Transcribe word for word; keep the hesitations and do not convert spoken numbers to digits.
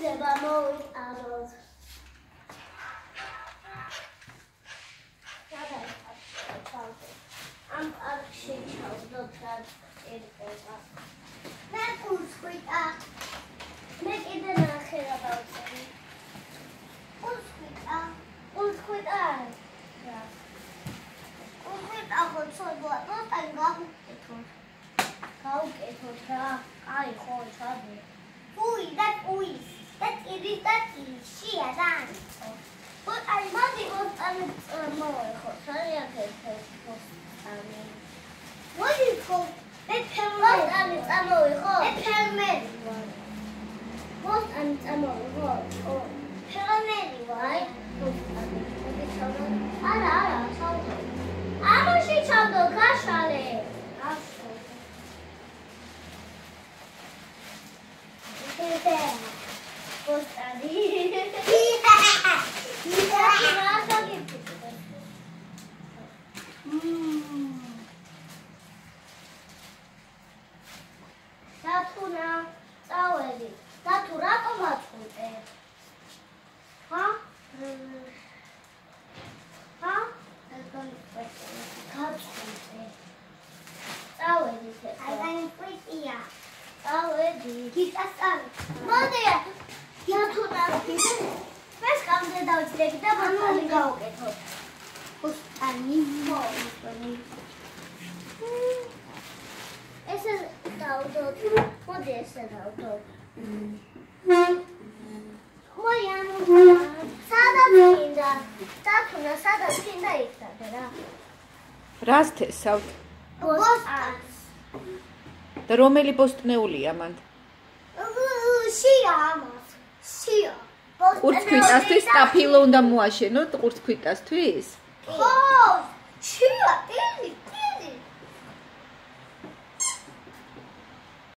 ითება მოვიტანოთ. ამ პარკში ჩავდოთ რაც ერდება. მე უსხვიტა. მე კიდე ნახე რა დავწერე. უსხვიტა. უსხვიტა. რა. უსხვიტა ხო ცოდვა, მოთან გავუკეთოთ. გავუკეთოთ რა. აი ხო ჩადე. უი, და უი. და კიდე და შია დანო. მოთან მოდი მოთან მოეხო. საერთოდ მოსტანი. მოდი ხო მე ფერმერი წამოვიღო? მე ფერმერი ვარ. მოსტანი წამოვიღო? ო, ფერმერი ვარ. მოსტანი. არა, არა, ჩავდო. ამაში ჩავდო, გაშალე. გაშო. ეს მოსტანი. დათუნა წავედი. დათუ რატომ აწყვეტე? ჰა? ჰა? გაწყვეტე. წავედი თეთრ. აი დაიმკვიდია. წავედი. გიწასწავლე. მოდი. დათუნა. ეს კამდე დავჭრები და მოსტანი გავუკეთოთ. მოსტანი მოსტანი. ესე დავდოთ. მოდი ესე დავდოთ. მოი ანუ სადაც მინდა. დათუნა სადაც მინდა იქნადე რა. რას თესავთ? ბოსტანს. და რომელი ბოსტნეულია მანდ? შია ამას. შია. ყურცქვიტასთვის სტაფილო უნდა მოაშენოთ ყურცქვიტასთვის? ხო, შია, ტილი, ტილი.